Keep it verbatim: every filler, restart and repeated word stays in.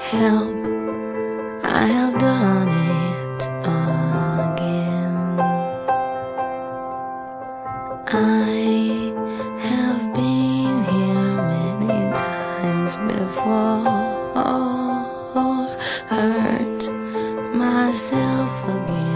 help, I have done it again. I have been here many times before, hurt myself again.